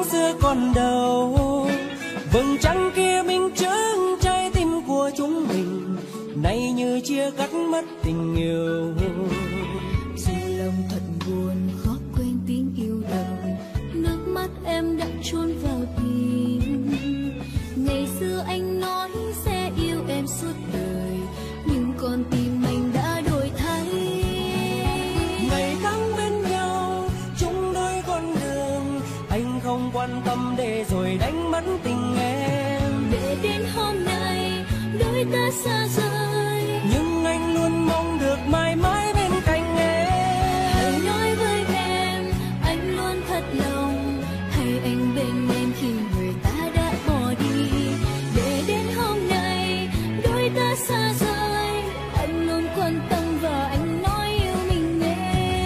xưa còn đâu. Vầng trăng kia minh chứng trái tim của chúng mình, nay như chia cắt mất tình yêu. Dù lòng thật buồn khó quên tiếng yêu đầu, nước mắt em đã chôn vào tim. Ngày xưa anh nói sẽ yêu em suốt đời, nhưng con tim anh đã đổi thay. Ngày tháng bên nhau chung đôi con đường, anh không quan tâm để rồi đánh mất tình em. Để đến hôm nay đôi ta xa rời, nhưng anh luôn mong được mãi mãi bên cạnh em. hãy nói với em anh luôn thật lòng, hay anh bên em khi người ta đã bỏ đi. Để đến hôm nay đôi ta xa rời, anh luôn quan tâm và anh nói yêu mình em.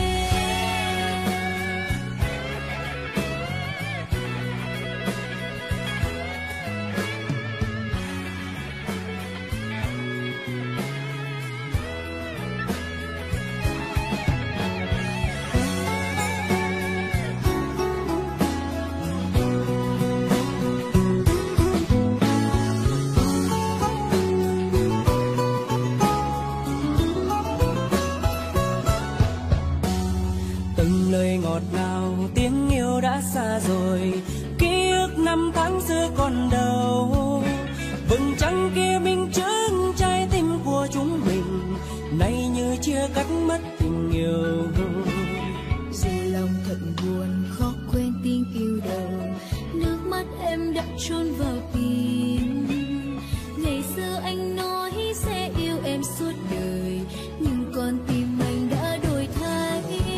Từng lời ngọt ngào tiếng yêu đã xa rồi, ký ức năm tháng xưa còn đâu. Vầng trăng kia minh chứng trái tim của chúng mình, nay như chia cắt mất tình yêu. Dù lòng thật buồn khó quên tiếng yêu đầu, nước mắt em đã chôn vào tim. Ngày xưa anh nói sẽ yêu em suốt đời, nhưng con tim anh đã đổi thay.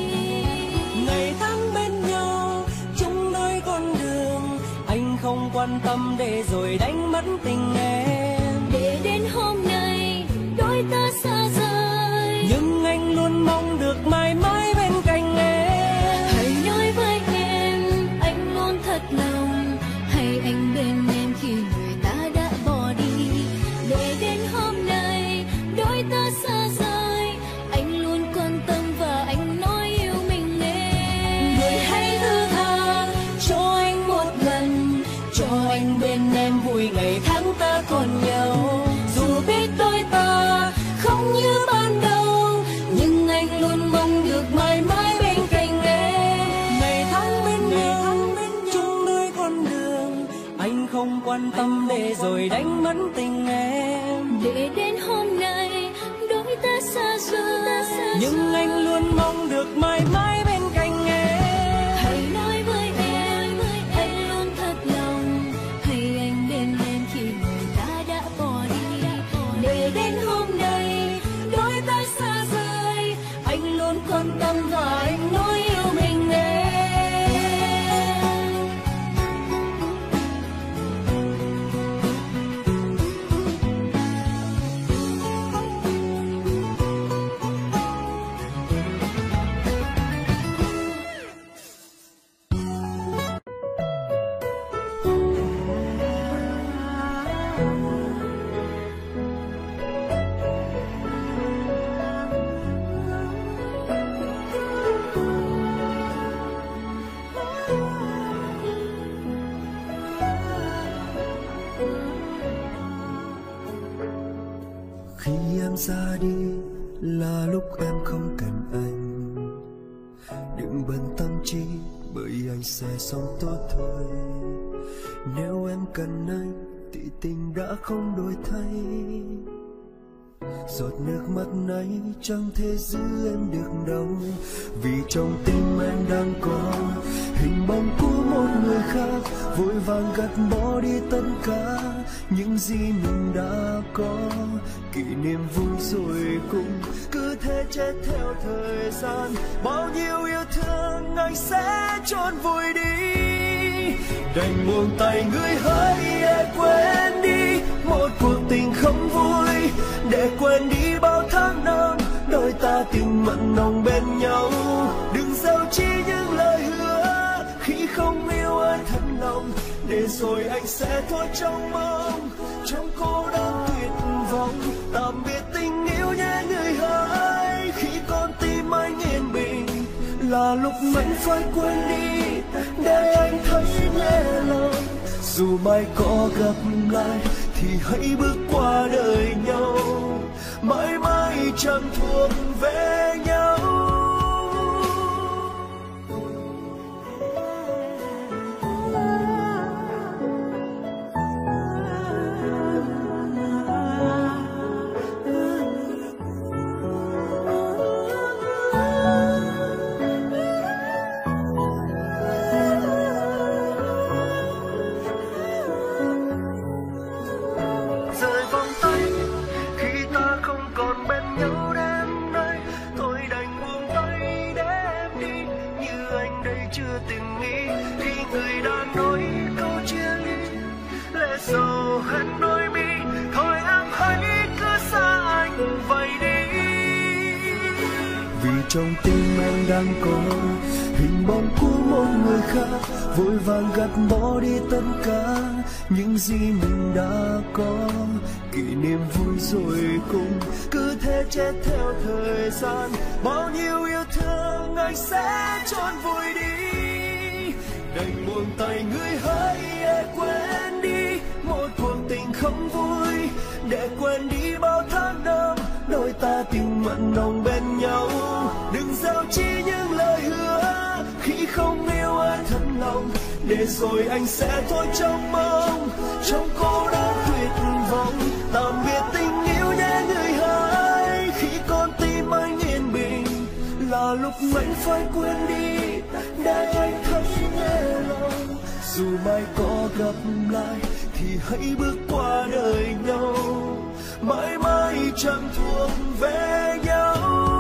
Ngày tháng bên nhau chung đôi con đường, anh không quan tâm để rồi đánh mất tình em. Để đến hôm nay đôi ta xa rời, nhưng anh luôn mong được mãi mãi bên cạnh em. hãy nói với em anh luôn thật lòng, hay anh bên em khi người ta đã bỏ đi. Để đến hôm nay đôi ta xa rời, anh luôn quan tâm và anh nói yêu mình em. Người hãy thứ tha cho anh một lần, cho anh bên em vui ngày tháng ta còn nhau. Dù biết đôi ta không như ban đầu, nhưng anh luôn mong được mãi mãi bên cạnh em. Ngày tháng bên nhau chung đôi con đường, anh không quan tâm để rồi đánh mất tình em. Để đến hôm nay đôi ta xa rời, nhưng anh luôn mong được mãi mãi bên cạnh em. hãy nói với em anh luôn thật lòng, hay anh bên em khi người ta đã bỏ đi. Để đến hôm nay đôi ta xa rời, anh luôn quan tâm và anh nói yêu mình em. Khi em ra đi là lúc em không cần anh, đừng bận tâm trí bởi anh sẽ sống tốt thôi. Nếu em cần anh thì tình đã không đổi thay. Giọt nước mắt này chẳng thể giữ em được đâu, vì trong tim em đang có hình bóng của một người khác, vội vàng gạt bỏ đi tất cả những gì mình đã có. Kỷ niệm vui rồi cũng cứ thế chết theo thời gian, bao nhiêu yêu thương anh sẽ chôn vùi đi. Đành buông tay người hỡi để quên đi một cuộc tình không vui, để quên đi bao tháng năm đôi ta tình mặn nồng bên nhau. Đừng giấu chi những lời hứa khi không yêu ai thật lòng, để rồi anh sẽ thôi trong mong, trong cô đơn tuyệt vọng. Tạm biệt tình yêu nhé người hỡi, khi con tim anh yên bình là lúc mình phải quên đi, để anh thấy nhẹ Dù mai có gặp lại thì hãy bước qua đời nhau, mãi mãi chẳng thuộc về nhau. Trong tim anh đang có hình bóng của một người khác, vội vàng gạt bỏ đi tất cả những gì mình đã có. Kỷ niệm vui rồi cùng cứ thế chết theo thời gian, bao nhiêu yêu thương anh sẽ trốn vùi đi. Đành buông tay người hãy quên đi một cuộc tình không vui, để quên đi bao tháng năm đôi ta tình mặn nồng bên nhau. Đừng gieo chi những lời hứa khi không yêu ai thật lòng, để rồi anh sẽ thôi trong mong, trong cô đơn tuyệt vọng. Tạm biệt tình yêu nhé người hỡi, khi con tim anh yên bình là lúc anh phải quên đi để anh thấy nhẹ lòng. Dù mai có gặp lại thì hãy bước qua đời nhau, mãi mãi chẳng thuộc về nhau.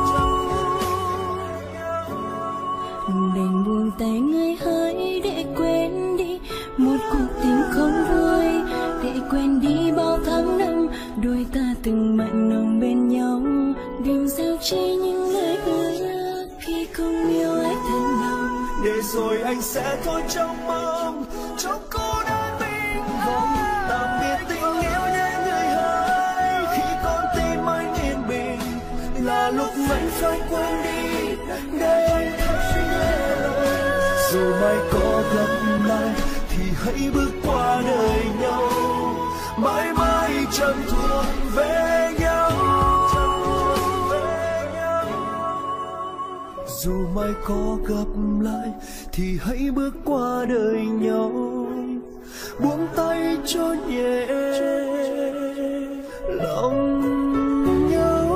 Đành buông tay người hỡi để quên đi một cuộc tình không vui, để quên đi bao tháng năm đôi ta từng mặn nồng bên nhau. Đừng gieo chi những lời hứa khi không yêu ai thật lòng, để rồi anh sẽ thôi trong mong, trong cô đơn bình vọng. Tạm biệt tình yêu nhé người hỡi, khi con tim anh yên bình là lúc anh phải quên đi để anh thấy nhẹ lòng. Dù mai có gặp lại thì hãy bước qua đời nhau, mãi mãi chẳng thuộc về nhau. Dù mai có gặp lại thì hãy bước qua đời nhau, buông tay cho nhẹ lòng nhau.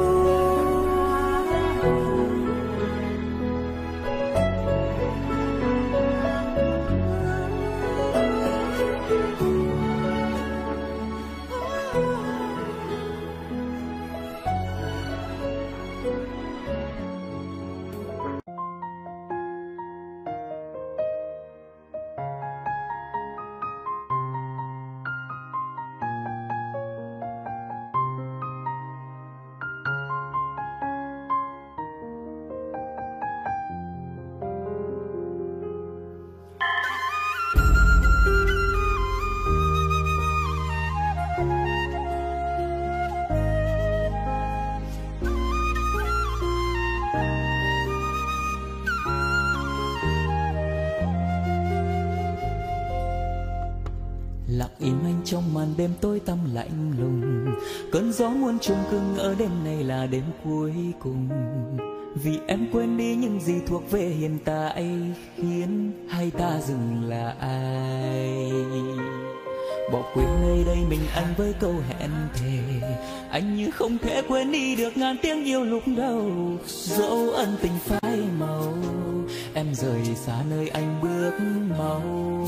Lặng im anh trong màn đêm tối tăm lạnh lùng, cơn gió muôn trùng cưng ở đêm này là đêm cuối cùng. Vì em quên đi những gì thuộc về hiện tại, khiến hai ta dừng lại. Bỏ quên nơi đây mình anh với câu hẹn thề, anh như không thể quên đi được ngàn tiếng yêu lúc đầu. Dẫu ân tình phai màu, em rời xa nơi anh bước mau.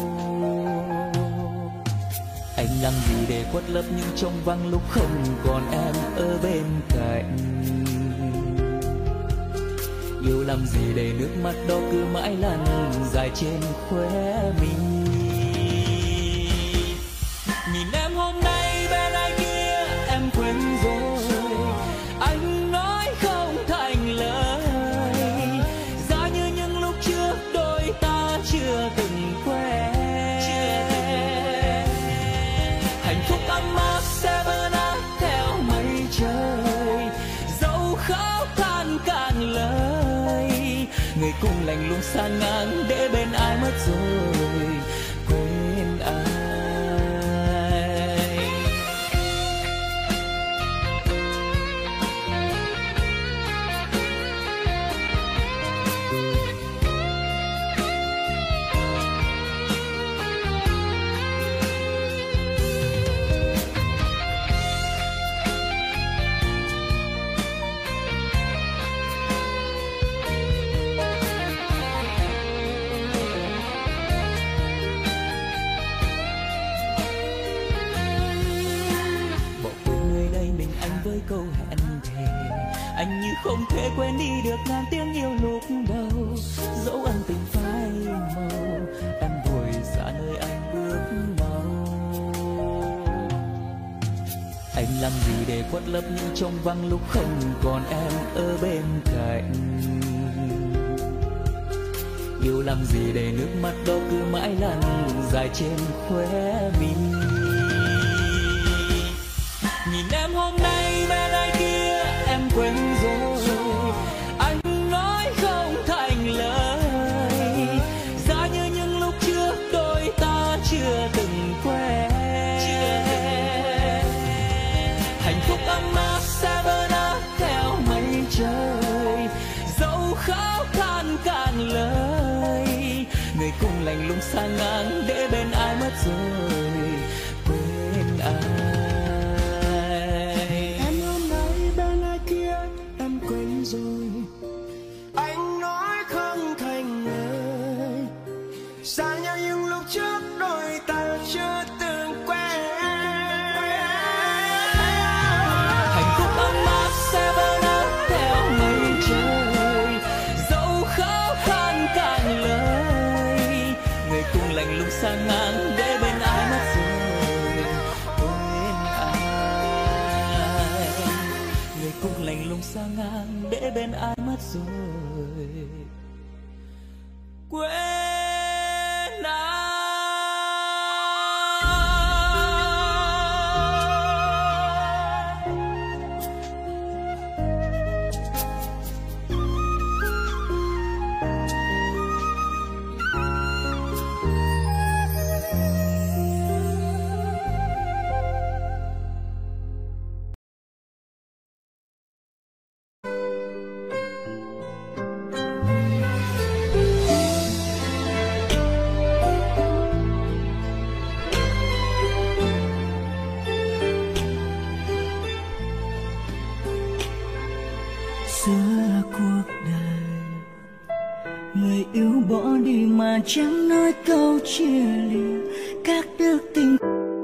Anh làm gì để khuất lấp những trống vắng lúc không còn em ở bên cạnh. Yêu làm gì để nước mắt đó cứ mãi lăn dài trên khóe mình. Nhìn em hôm nay bên ai kia em quên rồi, anh nói không thành lời. Giá như những lúc trước đôi ta chưa từng quen. Hạnh phúc ấm áp sẽ vỡ nát theo mây trời, dẫu khóc than cạn lời. Người cùng lạnh lùng san ngang để bên ai mất rồi, quên ai. không thể quên đi được ngàn tiếng yêu lúc đầu. Dẫu ân tình phai màu, em vội xa nơi anh bước mau. Anh làm gì để khuất lấp những trống vắng lúc không còn em ở bên cạnh? Yêu làm gì để nước mắt đâu cứ mãi lăn dài trên khóe mi. Nhìn em hôm nay bên ai kia em quên rồi, anh nói không thành lời. Giá như những lúc trước đôi ta chưa từng quen. Hạnh phúc ấm áp sẽ vỡ nát theo mây trời, dẫu khóc than cạn lời. Người cùng lạnh lùng xa ngang để bên ai mất rồi, quên ai. Em hôm nay bên ai kia em quên rồi, anh nói không thành lời. Xa nhau những lúc trước đôi ta chưa từng quen. Hạnh phúc ấm áp sẽ vỡ nát theo mây trời, dẫu khóc than cạn lời. Người cùng lạnh lùng xa ngang để bên ai mất rồi, quên ai. Người cùng lạnh lùng xa ngang để bên ai mất rồi, quên ai. Giữa cuộc đời, người yêu bỏ đi mà chẳng nói câu chia lìa. Các đức tình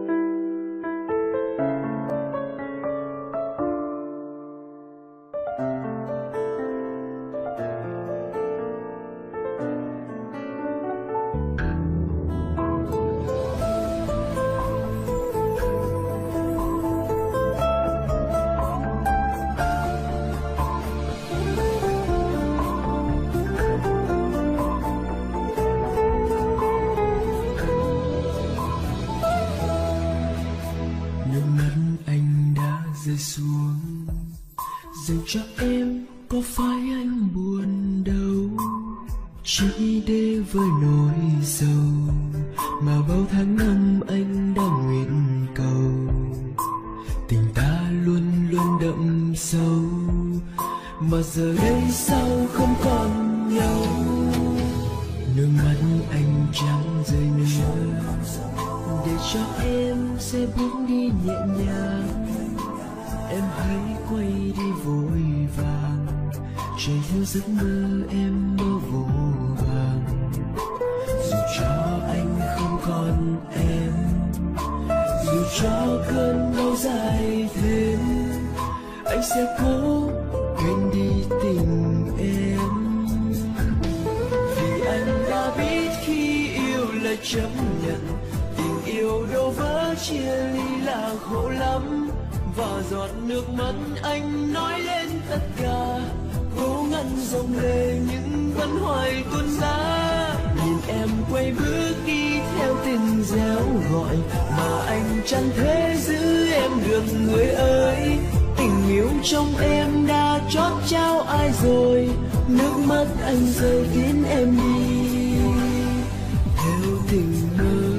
xuống dành cho em, có phải anh buồn đâu? Chỉ để với nỗi sầu mà bao tháng năm anh đã nguyện cầu. Tình ta luôn luôn đậm sâu mà giờ đây sao không còn nhau. Nước mắt anh chẳng rơi nữa, để cho em sẽ bước đi nhẹ nhàng. Em hãy quay đi vội vàng, chạy theo giấc mơ em mơ vô vàng. Dù cho anh không còn em, dù cho cơn đau dài thêm, anh sẽ cố quên đi tình em. Vì anh đã biết khi yêu là chấp nhận, tình yêu đâu vỡ chia ly là khổ lắm. Và giọt nước mắt anh nói lên tất cả, cố ngăn dòng lệ nhưng vẫn hoài tuôn ra. Nhìn em quay bước đi theo tình réo gọi, mà anh chẳng thể giữ em được người ơi. Tình yêu trong em đã chót trao ai rồi, nước mắt anh rơi khiến em đi theo tình mơ.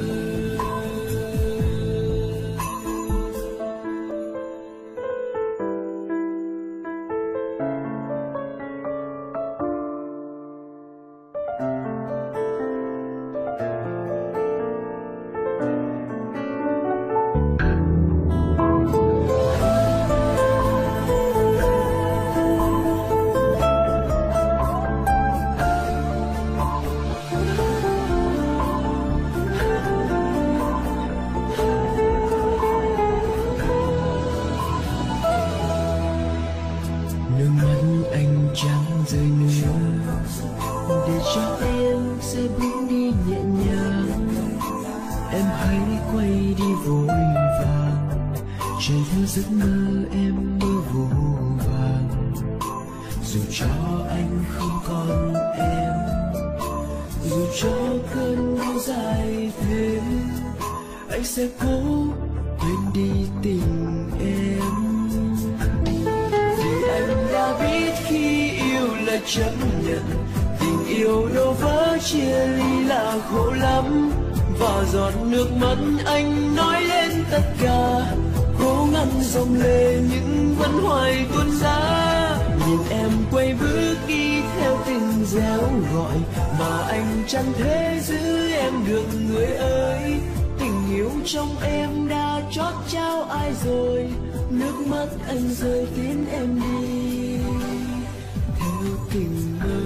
em hãy quay đi vội vàng, chạy theo giấc mơ em mơ vô vàng. Dù cho anh không còn em, dù cho cơn đau dài thêm, anh sẽ cố quên đi tình em. Vì anh đã biết khi yêu là chấp nhận, tình yêu đổ vỡ chia ly là khổ lắm. Và giọt nước mắt anh nói lên tất cả, cố ngăn dòng lệ nhưng vẫn hoài tuôn ra. Nhìn em quay bước đi theo tình réo gọi, mà anh chẳng thể giữ em được người ơi. Tình yêu trong em đã trót trao ai rồi, nước mắt anh rơi tiến em đi theo tình mơ.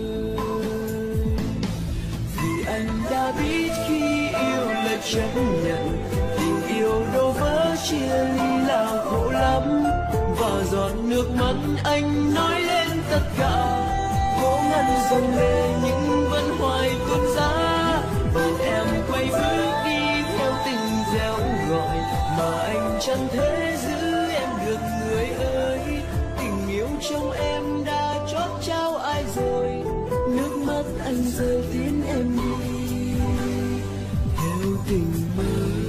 Vì anh đã biết khi yêu là chấp nhận, tình yêu đổ vỡ chia ly là khổ lắm. Và giọt nước mắt anh nói lên tất cả, cố ngăn dòng lệ nhưng vẫn hoài tuôn ra. Nhìn em quay bước đi theo tình réo gọi, mà anh chẳng thể giữ em được người ơi. Tình yêu trong em đã trót trao ai rồi, nước mắt anh rơi tiến em đi theo tình mơ.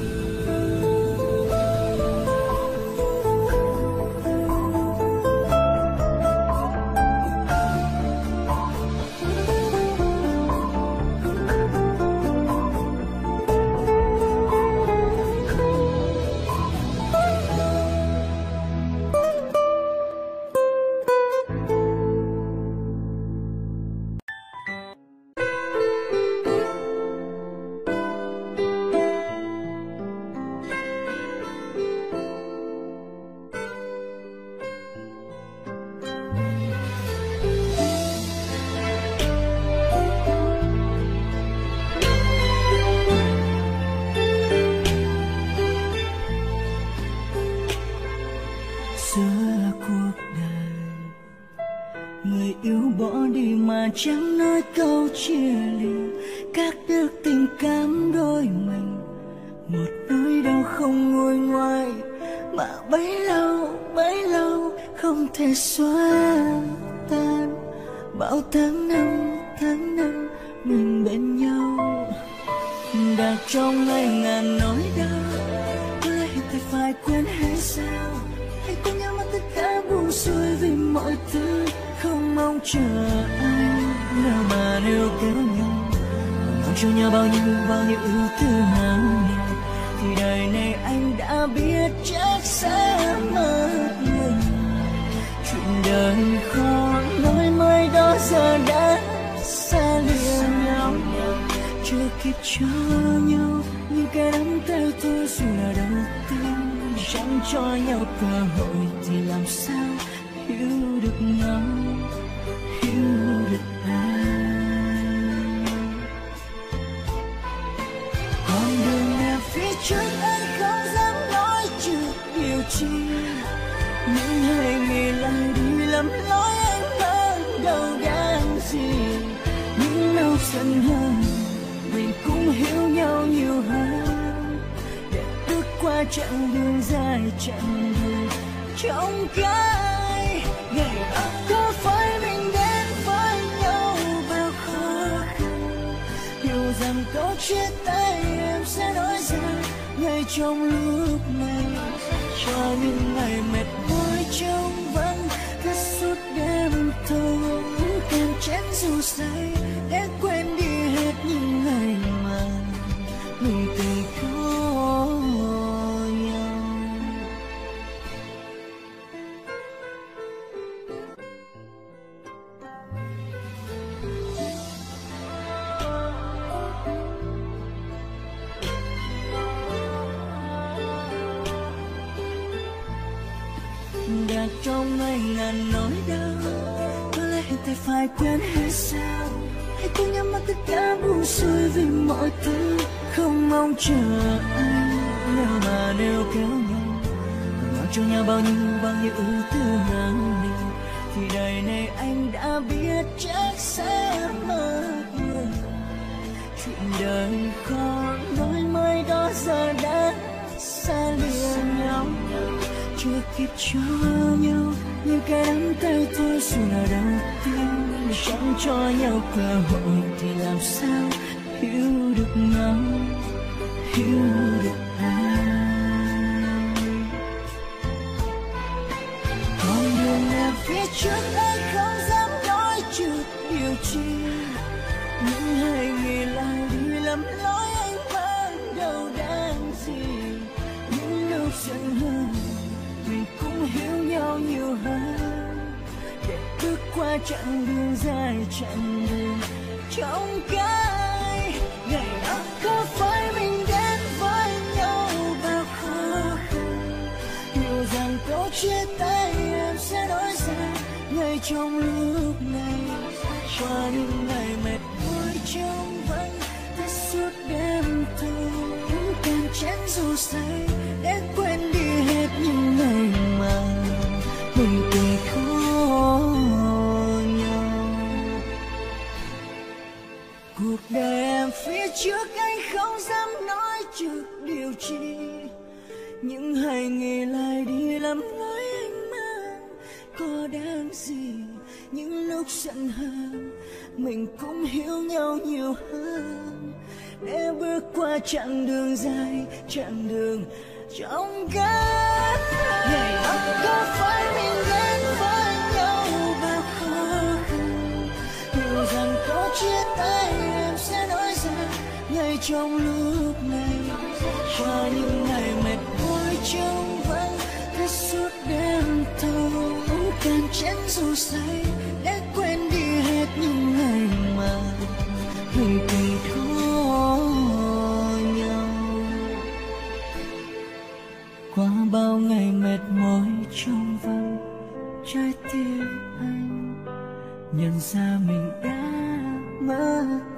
Chẳng nói câu chia ly, cắt đứt tình cảm đôi mình. Một nỗi đau không nguôi ngoai, mà bấy lâu không thể xóa tan. Bao tháng năm mình bên nhau, đã trong ngày ngàn nỗi đau. Có lẽ thì phải quên hay sao? Hãy cùng nhau mất tất cả buông xuôi vì mọi thứ không mong chờ ai. Nào mà nếu kéo nhau, mong cho nhau bao nhiêu ưu tư hàng ngày, thì đời này anh đã biết chắc sẽ mất mình. Chuyện đời khó nói mới đó giờ đã xa lìa nhau, chưa kịp cho nhau những cái đắm theo tôi dù là đầu tiên. Chẳng cho nhau cơ hội thì làm sao hiểu được nhau, hiểu được ai. Con đường nào phía trước anh không dám nói trước điều chi, những hay nghĩ lại đi lầm lỗi anh hơn đâu đáng gì. Những nỗi giận hơn mình cũng hiểu nhau nhiều hơn, để bước qua chặng đường dài chặng đường trong cái ngày ấp. Có phải mình đến với nhau bao khó khăn, hiểu rằng câu chia tay em sẽ nói ra ngay trong lúc này. Cho những ngày mệt mỏi trong vắng thức suốt đêm thâu, kèm chén rượu say để quên đi hết những ngày mà mình từng có nhau. Đã trong ngày ngàn nỗi đau, có lẽ ta phải quên hay sao? Hãy cùng nhau mất tất cả buông xuôi vì mọi thứ không mong chờ ai. Nếu kéo nhau, mang cho nhau bao nhiêu ưu tư hàng ngày, thì đời này anh đã biết chắc sẽ mất người. Chuyện đời khó nói mới đó chưa kịp cho nhau như cái nắm tay thôi dù là đầu tiên, chẳng cho nhau cơ hội thì làm sao hiểu được nhau, hiểu được ai. Con đường em phía trước anh không dám nói trước điều chi, nhưng hai người lại đi lầm lối anh ban đầu đang gì. Những lúc giận hơn mình cũng hiểu nhau nhiều hơn, để bước qua chặng đường dài, chặng đường trong cái ngày đó. Có phải mình đến với nhau bao khó khăn, hiểu rằng câu chia tay em sẽ đổi ra ngay trong lúc này. Qua những ngày mệt mỏi trong vắng ta suốt đêm thâu, càng chén dù say để quên đi hết những ngày mà mình từng khó nhau. Cuộc đời em phía trước anh không dám nói trước điều chi, nhưng hay nghĩ lại đi lầm lối anh mang có đáng gì. Những lúc giận hơn mình cũng hiểu nhau nhiều hơn, để bước qua chặng đường dài, chặng đường trong cái ngày đó. Có phải mình đến với nhau bao khó khăn, hiểu rằng có chia tay em sẽ nói ra ngay trong lúc này. Qua những ngày mệt mỏi trong vắng ta suốt đêm thâu, càng chén dù say để quên đi hết những ngày mà mình từng có nhau. Qua bao ngày mệt mỏi trong vắng, trái tim anh nhận ra mình đã mất